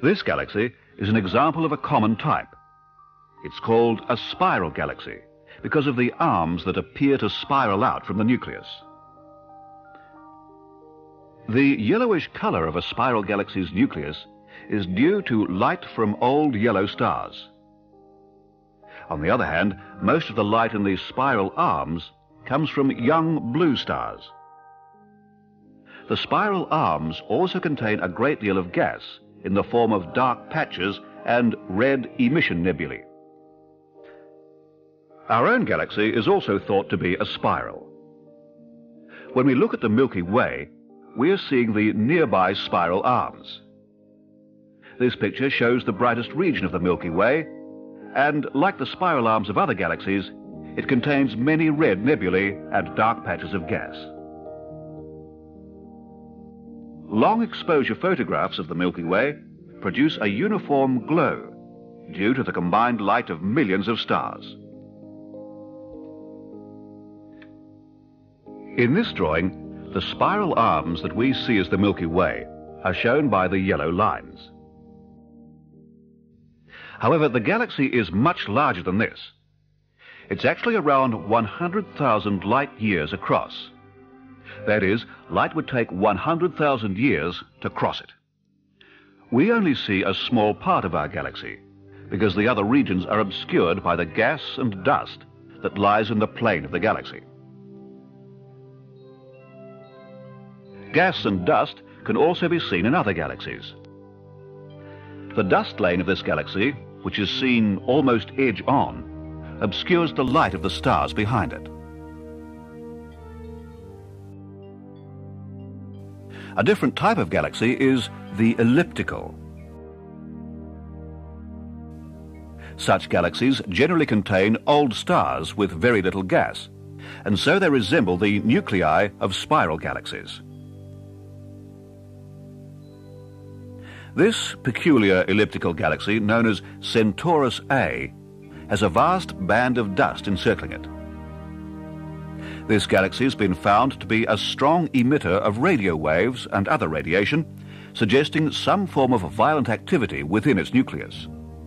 This galaxy is an example of a common type. It's called a spiral galaxy because of the arms that appear to spiral out from the nucleus. The yellowish color of a spiral galaxy's nucleus is due to light from old yellow stars. On the other hand, most of the light in these spiral arms comes from young blue stars. The spiral arms also contain a great deal of gas in the form of dark patches and red emission nebulae. Our own galaxy is also thought to be a spiral. When we look at the Milky Way, we are seeing the nearby spiral arms. This picture shows the brightest region of the Milky Way, and like the spiral arms of other galaxies, it contains many red nebulae and dark patches of gas. Long exposure photographs of the Milky Way produce a uniform glow due to the combined light of millions of stars. In this drawing, the spiral arms that we see as the Milky Way are shown by the yellow lines. However, the galaxy is much larger than this. It's actually around 100,000 light years across. That is, light would take 100,000 years to cross it. We only see a small part of our galaxy because the other regions are obscured by the gas and dust that lies in the plane of the galaxy. Gas and dust can also be seen in other galaxies. The dust lane of this galaxy, which is seen almost edge-on, obscures the light of the stars behind it. A different type of galaxy is the elliptical. Such galaxies generally contain old stars with very little gas, and so they resemble the nuclei of spiral galaxies. This peculiar elliptical galaxy, known as Centaurus A, has a vast band of dust encircling it. This galaxy has been found to be a strong emitter of radio waves and other radiation, suggesting some form of violent activity within its nucleus.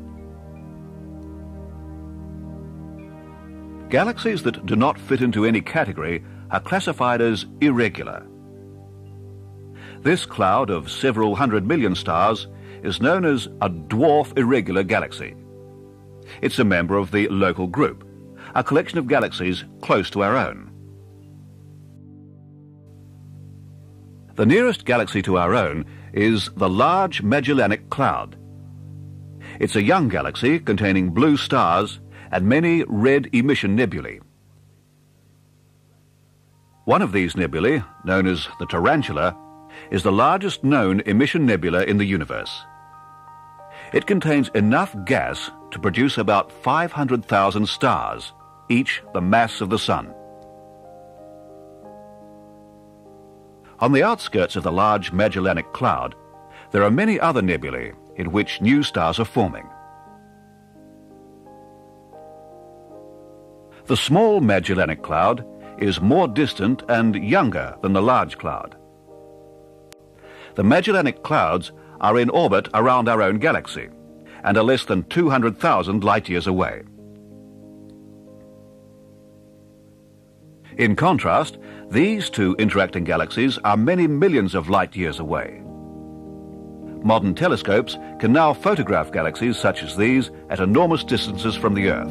Galaxies that do not fit into any category are classified as irregular. This cloud of several hundred million stars is known as a dwarf irregular galaxy. It's a member of the Local Group, a collection of galaxies close to our own. The nearest galaxy to our own is the Large Magellanic Cloud. It's a young galaxy containing blue stars and many red emission nebulae. One of these nebulae, known as the Tarantula, is the largest known emission nebula in the universe. It contains enough gas to produce about 500,000 stars, each the mass of the Sun. On the outskirts of the Large Magellanic Cloud, there are many other nebulae in which new stars are forming. The Small Magellanic Cloud is more distant and younger than the Large Cloud. The Magellanic Clouds are in orbit around our own galaxy and are less than 200,000 light-years away. In contrast, these two interacting galaxies are many millions of light-years away. Modern telescopes can now photograph galaxies such as these at enormous distances from the Earth.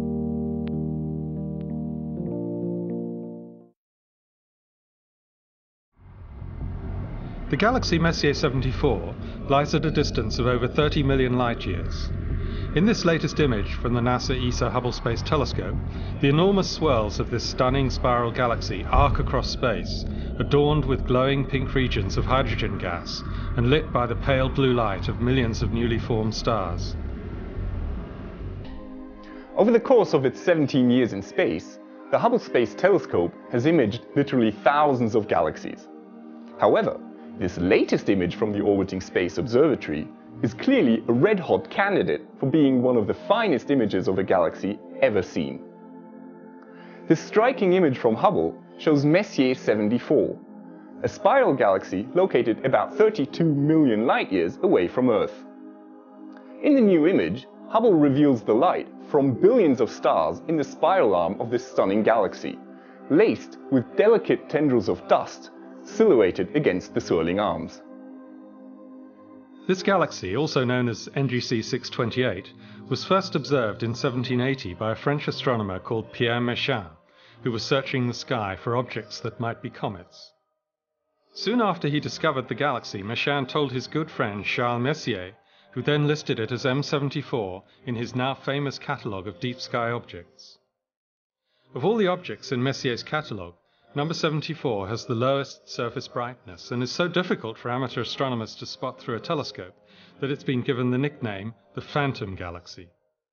The galaxy Messier 74 lies at a distance of over 30 million light-years. In this latest image from the NASA ESA Hubble Space Telescope, the enormous swirls of this stunning spiral galaxy arc across space, adorned with glowing pink regions of hydrogen gas and lit by the pale blue light of millions of newly formed stars. Over the course of its 17 years in space, the Hubble Space Telescope has imaged literally thousands of galaxies. However, this latest image from the orbiting Space Observatory is clearly a red-hot candidate for being one of the finest images of a galaxy ever seen. This striking image from Hubble shows Messier 74, a spiral galaxy located about 32 million light-years away from Earth. In the new image, Hubble reveals the light from billions of stars in the spiral arm of this stunning galaxy, laced with delicate tendrils of dust silhouetted against the swirling arms. This galaxy, also known as NGC 628, was first observed in 1780 by a French astronomer called Pierre Méchain, who was searching the sky for objects that might be comets. Soon after he discovered the galaxy, Méchain told his good friend Charles Messier, who then listed it as M74 in his now famous catalogue of deep sky objects. Of all the objects in Messier's catalogue, number 74 has the lowest surface brightness and is so difficult for amateur astronomers to spot through a telescope that it's been given the nickname the Phantom Galaxy.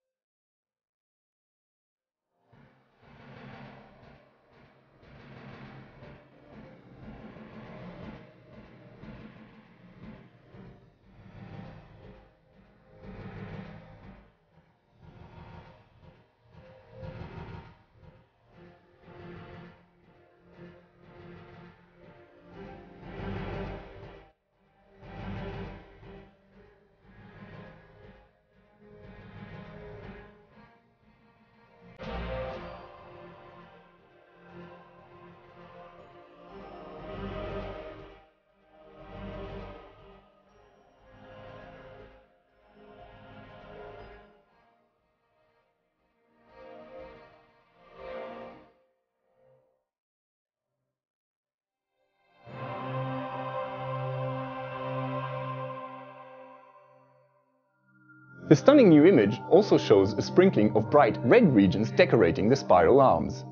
The stunning new image also shows a sprinkling of bright red regions decorating the spiral arms.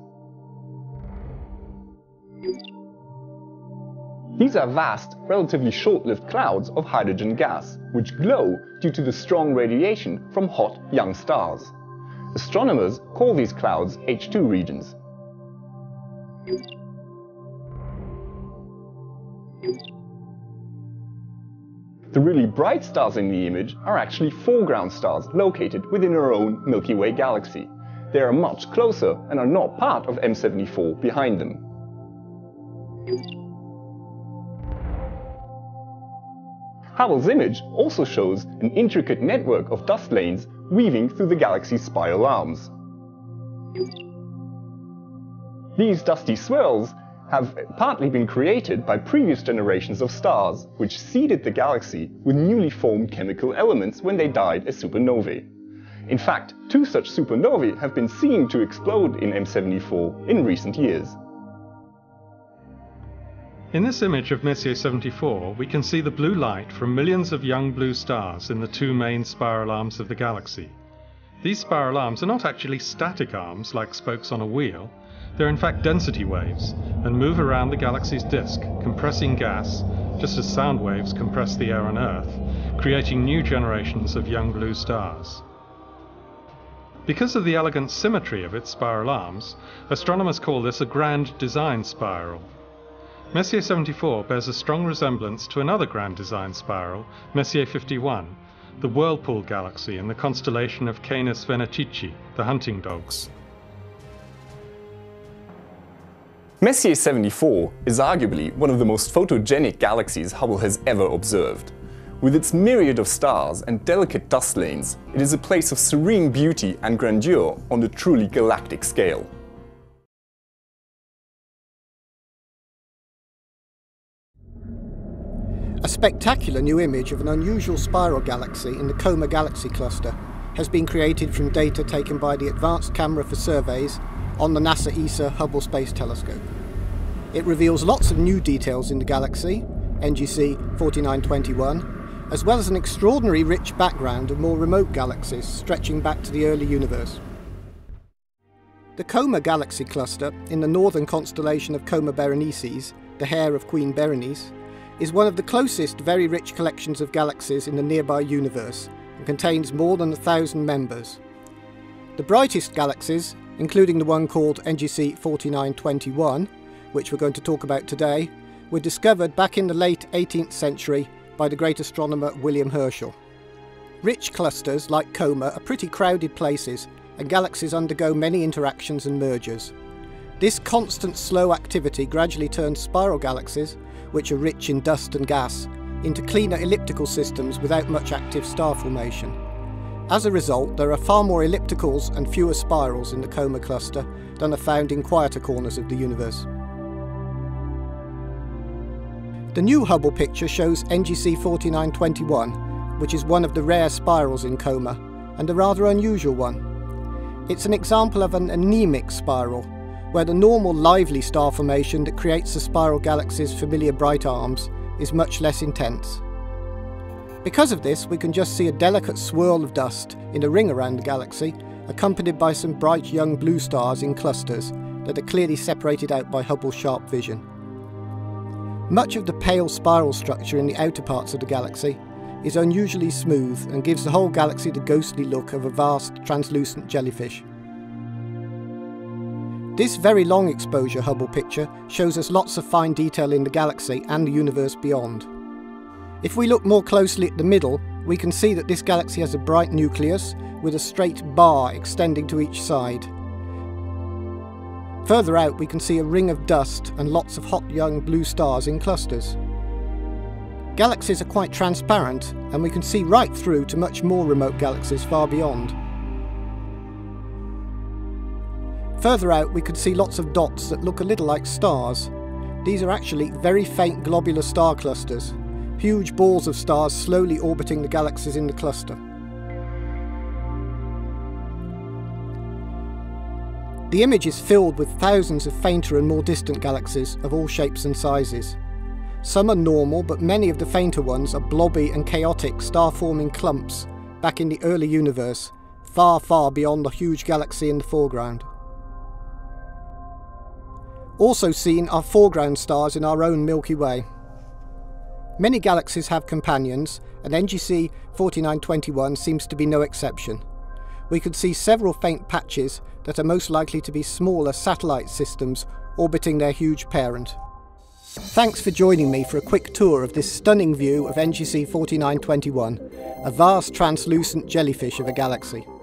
These are vast, relatively short-lived clouds of hydrogen gas, which glow due to the strong radiation from hot, young stars. Astronomers call these clouds H2 regions. The really bright stars in the image are actually foreground stars located within our own Milky Way galaxy. They are much closer and are not part of M74 behind them. Hubble's image also shows an intricate network of dust lanes weaving through the galaxy's spiral arms. These dusty swirls have partly been created by previous generations of stars, which seeded the galaxy with newly formed chemical elements when they died as supernovae. In fact, 2 such supernovae have been seen to explode in M74 in recent years. In this image of Messier 74, we can see the blue light from millions of young blue stars in the 2 main spiral arms of the galaxy. These spiral arms are not actually static arms like spokes on a wheel. They're in fact density waves and move around the galaxy's disk, compressing gas, just as sound waves compress the air on Earth, creating new generations of young blue stars. Because of the elegant symmetry of its spiral arms, astronomers call this a grand design spiral. Messier 74 bears a strong resemblance to another grand design spiral, Messier 51, the Whirlpool galaxy in the constellation of Canis Venatici, the hunting dogs. Messier 74 is arguably one of the most photogenic galaxies Hubble has ever observed. With its myriad of stars and delicate dust lanes, it is a place of serene beauty and grandeur on a truly galactic scale. A spectacular new image of an unusual spiral galaxy in the Coma Galaxy cluster has been created from data taken by the Advanced Camera for Surveys on the NASA ESA Hubble Space Telescope. It reveals lots of new details in the galaxy, NGC 4921, as well as an extraordinary rich background of more remote galaxies stretching back to the early universe. The Coma Galaxy cluster in the northern constellation of Coma Berenices, the Hare of Queen Berenice, is one of the closest very rich collections of galaxies in the nearby universe and contains more than 1,000 members. The brightest galaxies, including the one called NGC 4921, which we're going to talk about today, were discovered back in the late 18th century by the great astronomer William Herschel. Rich clusters like Coma are pretty crowded places, and galaxies undergo many interactions and mergers. This constant slow activity gradually turns spiral galaxies, which are rich in dust and gas, into cleaner elliptical systems without much active star formation. As a result, there are far more ellipticals and fewer spirals in the Coma cluster than are found in quieter corners of the universe. The new Hubble picture shows NGC 4921, which is one of the rare spirals in Coma, and a rather unusual one. It's an example of an anemic spiral, where the normal lively star formation that creates the spiral galaxy's familiar bright arms is much less intense. Because of this, we can just see a delicate swirl of dust in a ring around the galaxy, accompanied by some bright young blue stars in clusters that are clearly separated out by Hubble's sharp vision. Much of the pale spiral structure in the outer parts of the galaxy is unusually smooth and gives the whole galaxy the ghostly look of a vast, translucent jellyfish. This very long exposure Hubble picture shows us lots of fine detail in the galaxy and the universe beyond. If we look more closely at the middle, we can see that this galaxy has a bright nucleus with a straight bar extending to each side. Further out, we can see a ring of dust and lots of hot young blue stars in clusters. Galaxies are quite transparent, and we can see right through to much more remote galaxies far beyond. Further out, we could see lots of dots that look a little like stars. These are actually very faint globular star clusters, huge balls of stars slowly orbiting the galaxies in the cluster. The image is filled with thousands of fainter and more distant galaxies of all shapes and sizes. Some are normal, but many of the fainter ones are blobby and chaotic star-forming clumps back in the early universe, far, far beyond the huge galaxy in the foreground. Also seen are foreground stars in our own Milky Way. Many galaxies have companions, and NGC 4921 seems to be no exception. We could see several faint patches that are most likely to be smaller satellite systems orbiting their huge parent. Thanks for joining me for a quick tour of this stunning view of NGC 4921, a vast translucent jellyfish of a galaxy.